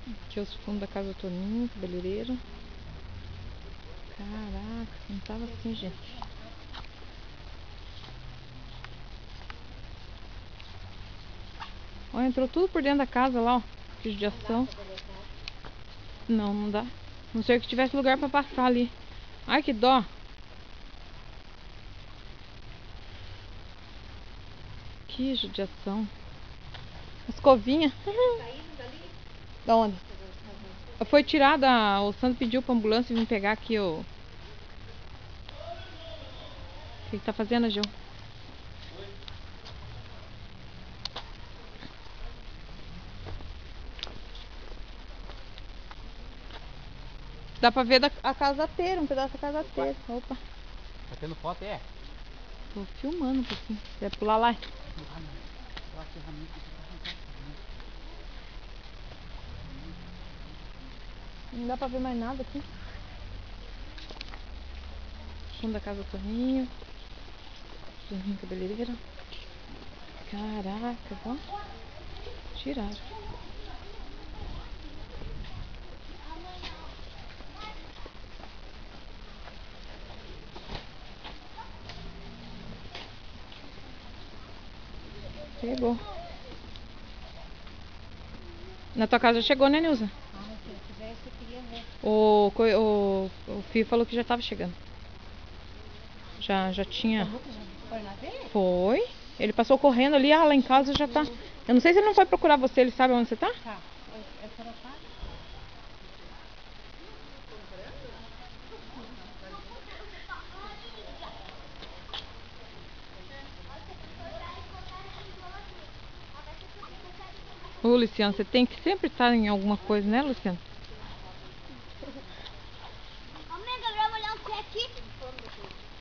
Aqui é os fundos da casa do Toninho, cabeleireiro. Caraca, não tava assim, gente. Ó, entrou tudo por dentro da casa lá, ó. Que judiação. Não, não dá. Não sei que tivesse lugar pra passar ali. Ai, que dó. Que judiação. Escovinha. Da onde? Foi tirada. O Sandro pediu pra ambulância vir pegar aqui o. O que tá fazendo, Gil? Dá pra ver a casa inteira, um pedaço da casa inteira. Opa. Tá tendo foto, é? Tô filmando um pouquinho. Quer pular lá? Não dá pra ver mais nada aqui. Fundo da casa do Toninho. Toninho cabeleireiro. Caraca, ó. Tiraram. Chegou. Na tua casa já chegou, né, Nilza? Ah, se eu tivesse, eu queria ver. O Fio falou que já tava chegando. Já tinha. O Lucas já foi lá ver? Foi. Ele passou correndo ali, lá em casa já tá. Eu não sei se ele não foi procurar você, ele sabe onde você tá? Tá. É Sorocaba? Ô, Luciano, você tem que sempre estar em alguma coisa, né, Luciano? Ô, Gabriel, olhar o pé aqui.